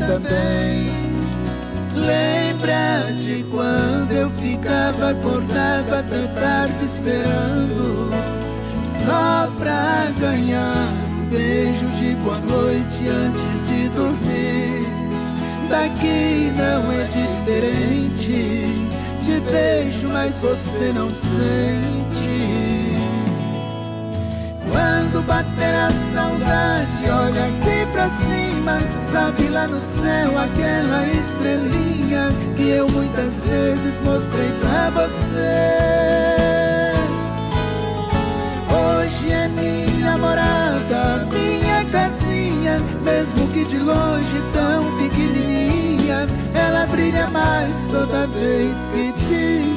também. Lembra de quando eu ficava acordado até tarde esperando, só pra ganhar um beijo de boa noite antes de dormir. Daqui não é diferente, te beijo mas você não sente. Quando bater a saudade, olha aqui pra cima, sabe lá no céu aquela estrelinha que eu muitas vezes mostrei pra você. Hoje é minha morada, minha casinha, mesmo que de longe tão pequenininha, ela brilha mais toda vez que te